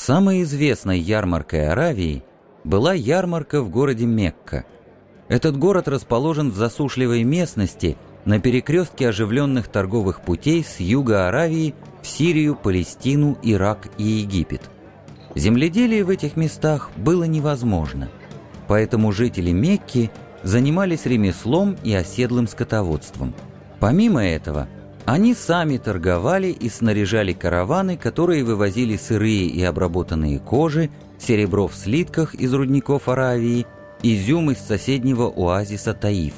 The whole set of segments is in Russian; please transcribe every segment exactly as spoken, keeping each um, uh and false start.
Самой известной ярмаркой Аравии была ярмарка в городе Мекка. Этот город расположен в засушливой местности на перекрестке оживленных торговых путей с юга Аравии в Сирию, Палестину, Ирак и Египет. Земледелие в этих местах было невозможно, поэтому жители Мекки занимались ремеслом и оседлым скотоводством. Помимо этого, они сами торговали и снаряжали караваны, которые вывозили сырые и обработанные кожи, серебро в слитках из рудников Аравии, изюм из соседнего оазиса Таиф.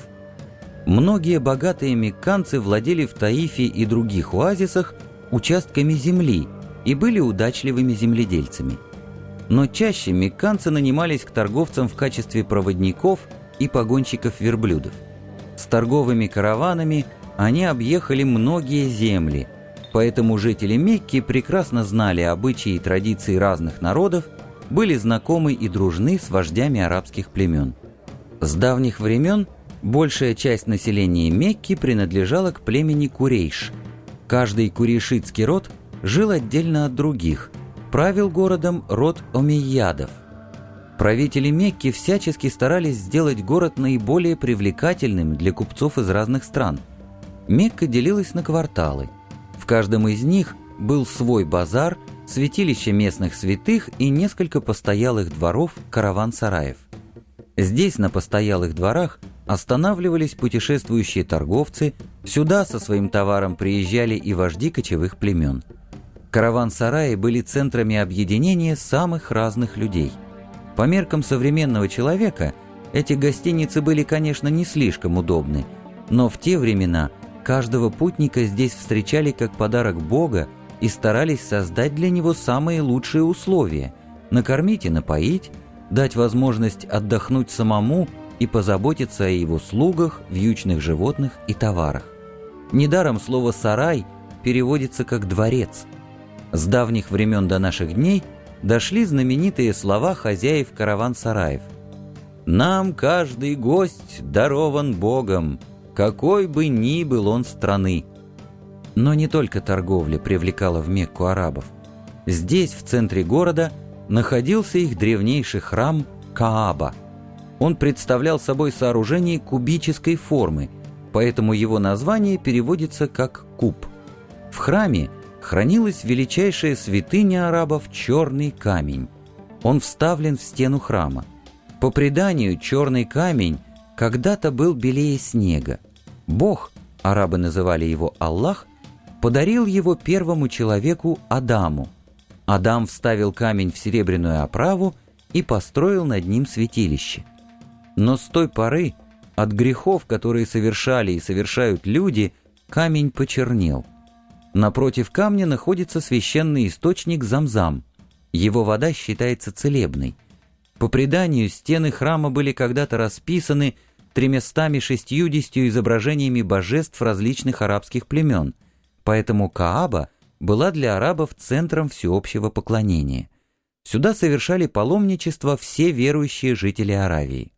Многие богатые мекканцы владели в Таифе и других оазисах участками земли и были удачливыми земледельцами. Но чаще мекканцы нанимались к торговцам в качестве проводников и погонщиков верблюдов. С торговыми караванами они объехали многие земли, поэтому жители Мекки прекрасно знали обычаи и традиции разных народов, были знакомы и дружны с вождями арабских племен. С давних времен большая часть населения Мекки принадлежала к племени Курейш. Каждый курейшитский род жил отдельно от других, правил городом род омейядов. Правители Мекки всячески старались сделать город наиболее привлекательным для купцов из разных стран. Мекка делилась на кварталы. В каждом из них был свой базар, святилище местных святых и несколько постоялых дворов, караван-сараев. Здесь, на постоялых дворах, останавливались путешествующие торговцы, сюда со своим товаром приезжали и вожди кочевых племен. Караван-сараи были центрами объединения самых разных людей. По меркам современного человека эти гостиницы были, конечно, не слишком удобны, но в те времена каждого путника здесь встречали как подарок Бога и старались создать для него самые лучшие условия – накормить и напоить, дать возможность отдохнуть самому и позаботиться о его слугах, вьючных животных и товарах. Недаром слово «сарай» переводится как «дворец». С давних времен до наших дней дошли знаменитые слова хозяев караван-сараев. «Нам каждый гость дарован Богом, какой бы ни был он страны». Но не только торговля привлекала в Мекку арабов. Здесь, в центре города, находился их древнейший храм Кааба. Он представлял собой сооружение кубической формы, поэтому его название переводится как «куб». В храме хранилась величайшая святыня арабов – черный камень. Он вставлен в стену храма. По преданию, черный камень когда-то был белее снега. Бог, арабы называли его Аллах, подарил его первому человеку Адаму. Адам вставил камень в серебряную оправу и построил над ним святилище. Но с той поры от грехов, которые совершали и совершают люди, камень почернел. Напротив камня находится священный источник Замзам. Его вода считается целебной. По преданию, стены храма были когда-то расписаны тремястами шестьюдесятью изображениями божеств различных арабских племен, поэтому Кааба была для арабов центром всеобщего поклонения. Сюда совершали паломничество все верующие жители Аравии.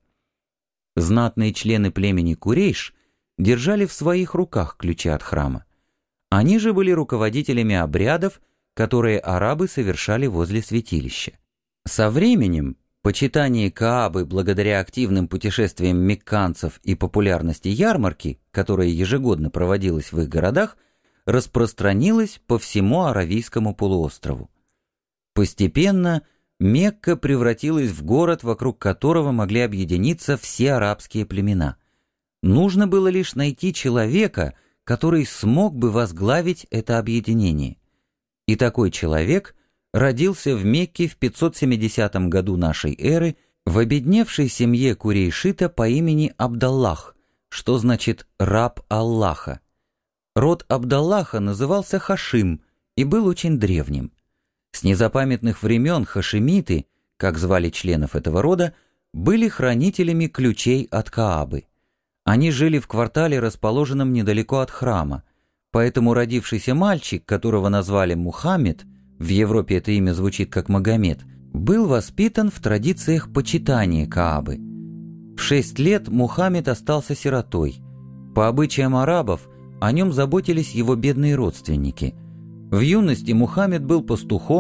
Знатные члены племени Курейш держали в своих руках ключи от храма. Они же были руководителями обрядов, которые арабы совершали возле святилища. Со временем почитание Каабы благодаря активным путешествиям мекканцев и популярности ярмарки, которая ежегодно проводилась в их городах, распространилось по всему Аравийскому полуострову. Постепенно Мекка превратилась в город, вокруг которого могли объединиться все арабские племена. Нужно было лишь найти человека, который смог бы возглавить это объединение. И такой человек родился в Мекке в пятьсот семидесятом году нашей эры в обедневшей семье курейшита по имени Абдаллах, что значит «раб Аллаха». Род Абдаллаха назывался Хашим и был очень древним. С незапамятных времен хашимиты, как звали членов этого рода, были хранителями ключей от Каабы. Они жили в квартале, расположенном недалеко от храма, поэтому родившийся мальчик, которого назвали Мухаммед, в Европе это имя звучит как Магомед, был воспитан в традициях почитания Каабы. В шесть лет Мухаммед остался сиротой. По обычаям арабов о нем заботились его бедные родственники. В юности Мухаммед был пастухом,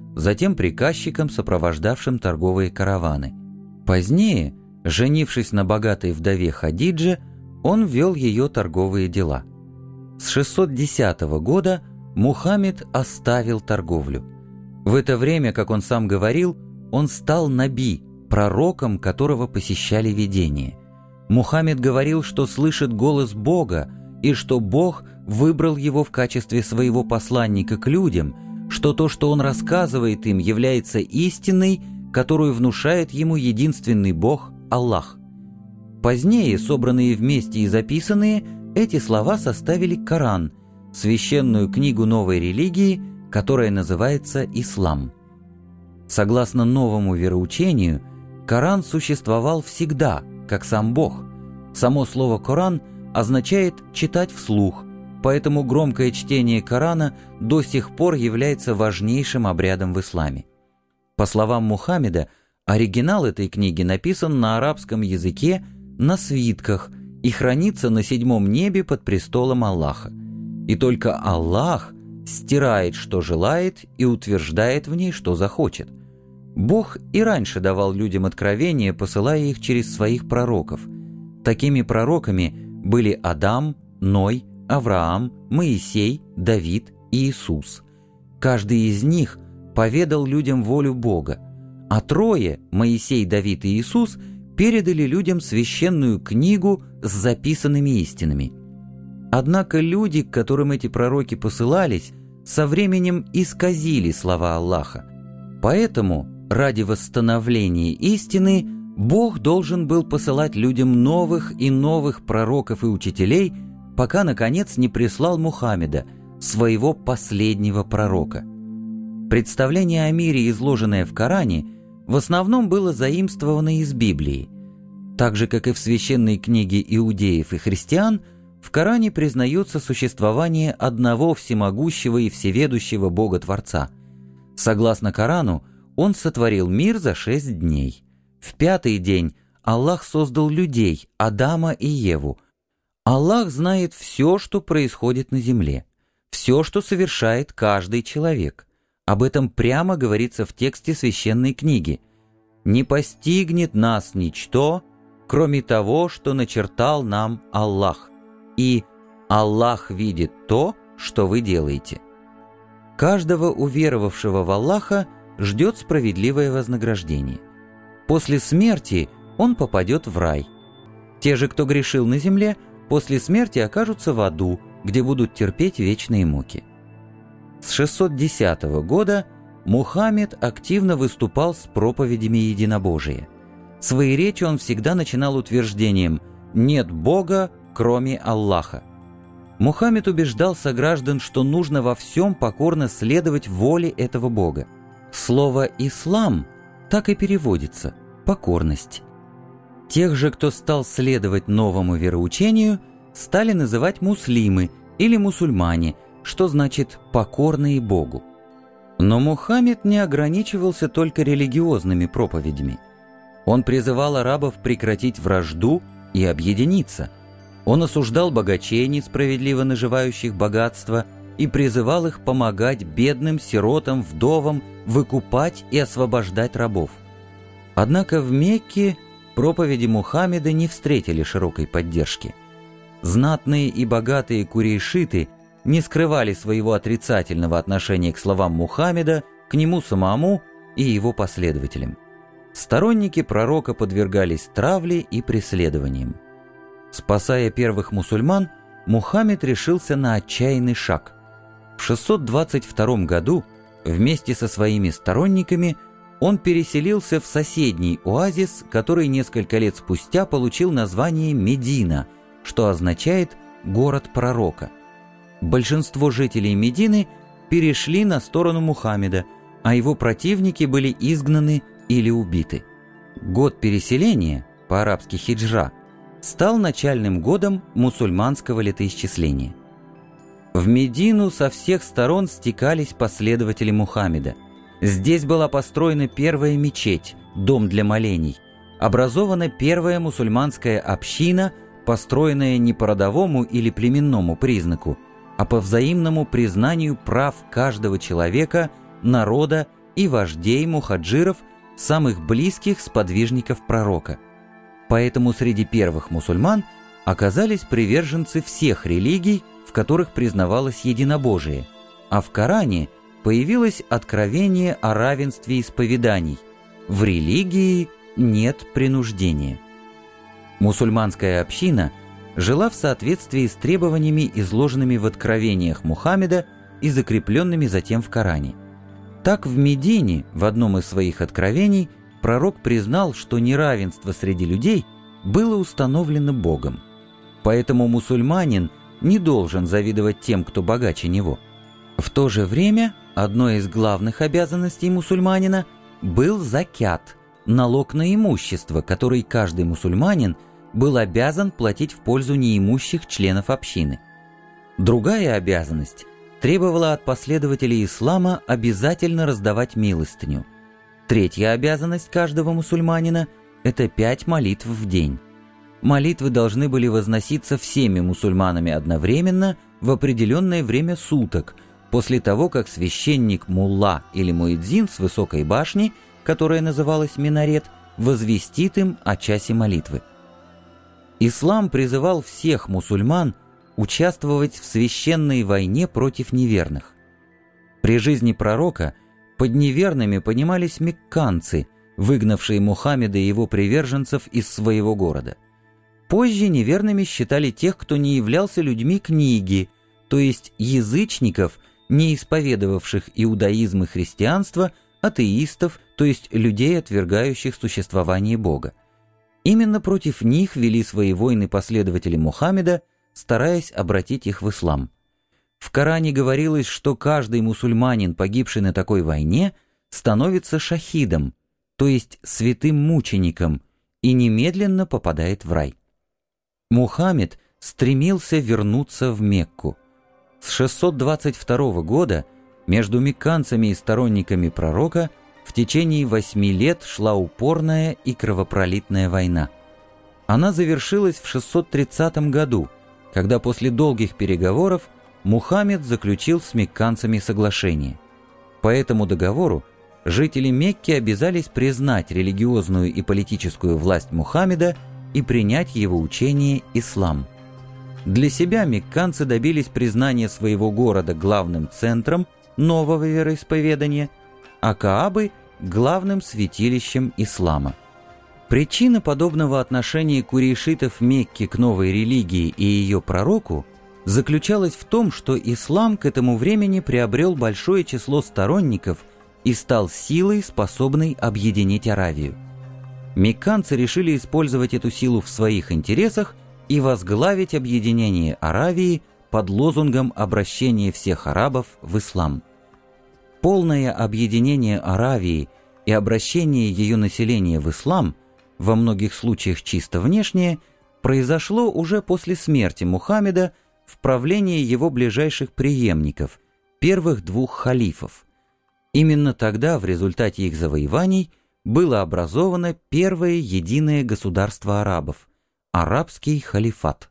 затем приказчиком, сопровождавшим торговые караваны. Позднее, женившись на богатой вдове Хадидже, он вел ее торговые дела. С шестьсот десятого года Мухаммед оставил торговлю. В это время, как он сам говорил, он стал наби, пророком, которого посещали видения. Мухаммед говорил, что слышит голос Бога и что Бог выбрал его в качестве своего посланника к людям, что то, что он рассказывает им, является истиной, которую внушает ему единственный Бог – Аллах. Позднее, собранные вместе и записанные, эти слова составили Коран, священную книгу новой религии, которая называется Ислам. Согласно новому вероучению, Коран существовал всегда, как сам Бог. Само слово «Коран» означает «читать вслух», поэтому громкое чтение Корана до сих пор является важнейшим обрядом в исламе. По словам Мухаммеда, оригинал этой книги написан на арабском языке на свитках и хранится на седьмом небе под престолом Аллаха. И только Аллах стирает, что желает, и утверждает в ней, что захочет. Бог и раньше давал людям откровения, посылая их через своих пророков. Такими пророками были Адам, Ной, Авраам, Моисей, Давид и Иисус. Каждый из них поведал людям волю Бога, а трое, Моисей, Давид и Иисус, передали людям священную книгу с записанными истинами. Однако люди, к которым эти пророки посылались, со временем исказили слова Аллаха. Поэтому, ради восстановления истины, Бог должен был посылать людям новых и новых пророков и учителей, пока, наконец, не прислал Мухаммеда, своего последнего пророка. Представление о мире, изложенное в Коране, в основном было заимствовано из Библии. Так же, как и в священной книге иудеев и христиан, в Коране признается существование одного всемогущего и всеведущего Бога-Творца. Согласно Корану, Он сотворил мир за шесть дней. В пятый день Аллах создал людей, Адама и Еву. Аллах знает все, что происходит на земле, все, что совершает каждый человек. Об этом прямо говорится в тексте священной книги. «Не постигнет нас ничто, кроме того, что начертал нам Аллах, и Аллах видит то, что вы делаете». Каждого уверовавшего в Аллаха ждет справедливое вознаграждение. После смерти он попадет в рай. Те же, кто грешил на земле, после смерти окажутся в аду, где будут терпеть вечные муки. С шестьсот десятого года Мухаммед активно выступал с проповедями единобожия. Свои речи он всегда начинал утверждением «нет Бога, кроме Аллаха». Мухаммед убеждал сограждан, что нужно во всем покорно следовать воле этого Бога. Слово «ислам» так и переводится «покорность». Тех же, кто стал следовать новому вероучению, стали называть муслимы или мусульмане, что значит «покорные Богу». Но Мухаммед не ограничивался только религиозными проповедями. Он призывал арабов прекратить вражду и объединиться. Он осуждал богачей, несправедливо наживающих богатство, и призывал их помогать бедным, сиротам, вдовам, выкупать и освобождать рабов. Однако в Мекке проповеди Мухаммеда не встретили широкой поддержки. Знатные и богатые курейшиты не скрывали своего отрицательного отношения к словам Мухаммеда, к нему самому и его последователям. Сторонники пророка подвергались травле и преследованиям. Спасая первых мусульман, Мухаммед решился на отчаянный шаг. В шестьсот двадцать втором году вместе со своими сторонниками он переселился в соседний оазис, который несколько лет спустя получил название Медина, что означает «город пророка». Большинство жителей Медины перешли на сторону Мухаммеда, а его противники были изгнаны или убиты. Год переселения, по-арабски хиджра, стал начальным годом мусульманского летоисчисления. В Медину со всех сторон стекались последователи Мухаммеда. Здесь была построена первая мечеть, дом для молений, образована первая мусульманская община, построенная не по родовому или племенному признаку, а по взаимному признанию прав каждого человека, народа и вождей мухаджиров, самых близких сподвижников пророка. Поэтому среди первых мусульман оказались приверженцы всех религий, в которых признавалось единобожие, а в Коране появилось откровение о равенстве исповеданий. В религии нет принуждения. Мусульманская община жила в соответствии с требованиями, изложенными в откровениях Мухаммеда и закрепленными затем в Коране. Так в Медине, в одном из своих откровений, пророк признал, что неравенство среди людей было установлено Богом. Поэтому мусульманин не должен завидовать тем, кто богаче него. В то же время одной из главных обязанностей мусульманина был закят, налог на имущество, который каждый мусульманин был обязан платить в пользу неимущих членов общины. Другая обязанность требовала от последователей ислама обязательно раздавать милостыню. Третья обязанность каждого мусульманина – это пять молитв в день. Молитвы должны были возноситься всеми мусульманами одновременно в определенное время суток, после того, как священник мулла или муэдзин с высокой башни, которая называлась минарет, возвестит им о часе молитвы. Ислам призывал всех мусульман участвовать в священной войне против неверных. При жизни пророка под неверными понимались мекканцы, выгнавшие Мухаммеда и его приверженцев из своего города. Позже неверными считали тех, кто не являлся людьми книги, то есть язычников, не исповедовавших иудаизм и христианство, атеистов, то есть людей, отвергающих существование Бога. Именно против них вели свои войны последователи Мухаммеда, стараясь обратить их в ислам. В Коране говорилось, что каждый мусульманин, погибший на такой войне, становится шахидом, то есть святым мучеником, и немедленно попадает в рай. Мухаммед стремился вернуться в Мекку. С шестьсот двадцать второго года между мекканцами и сторонниками пророка в течение восьми лет шла упорная и кровопролитная война. Она завершилась в шестьсот тридцатом году, когда после долгих переговоров Мухаммед заключил с мекканцами соглашение. По этому договору жители Мекки обязались признать религиозную и политическую власть Мухаммеда и принять его учение ислам. Для себя мекканцы добились признания своего города главным центром нового вероисповедания, а Каабы – главным святилищем ислама. Причина подобного отношения курейшитов Мекки к новой религии и ее пророку заключалась в том, что ислам к этому времени приобрел большое число сторонников и стал силой, способной объединить Аравию. Мекканцы решили использовать эту силу в своих интересах и возглавить объединение Аравии под лозунгом обращения всех арабов в ислам. Полное объединение Аравии и обращение ее населения в ислам, во многих случаях чисто внешнее, произошло уже после смерти Мухаммеда в правлении его ближайших преемников, первых двух халифов. Именно тогда, в результате их завоеваний, было образовано первое единое государство арабов – арабский халифат.